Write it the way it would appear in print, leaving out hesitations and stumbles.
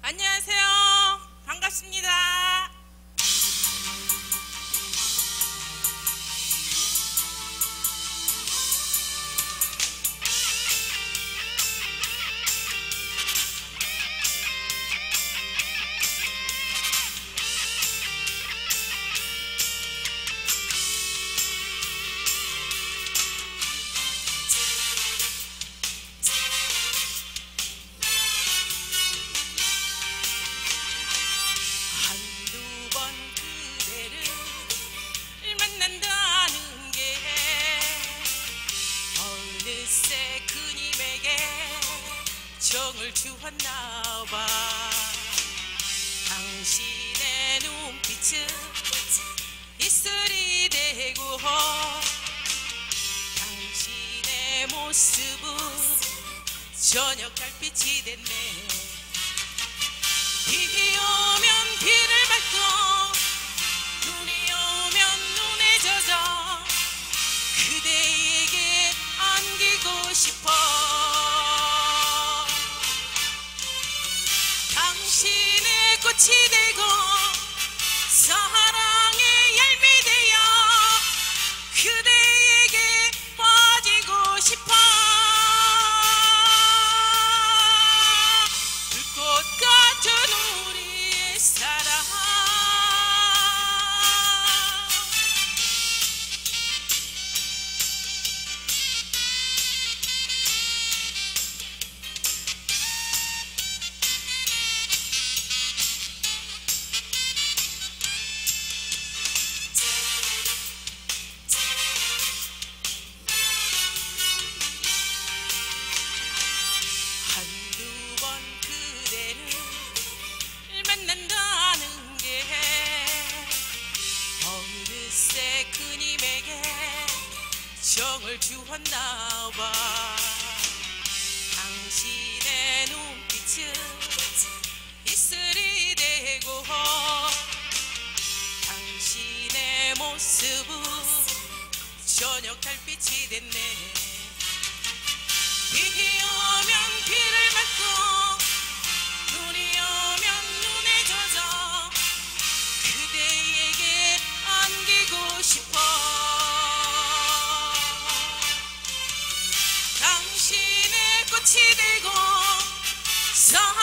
안녕하세요. 반갑습니다. 정을 주었나봐. 당신의 눈빛은 이슬이 되고 당신의 모습은 저녁 달빛이 됐네. 비 오면 비를 밟고 눈이 오면 눈에 젖어 그대에게 안기고 싶어. 당신의 꽃이 되고 사랑의 열매 되어 그대에게 빠지고 싶어. 불꽃 같은 우리의 사랑 만난다는 게 어느새 그님에게 정을 주었나봐. 당신의 눈빛은 이슬이 되고 당신의 모습은 저녁 달빛이 됐네. 비 오면 비를 맞고 눈이 오면 눈에 젖어 그대에게 안기고 싶어. 당신의 꽃이 되고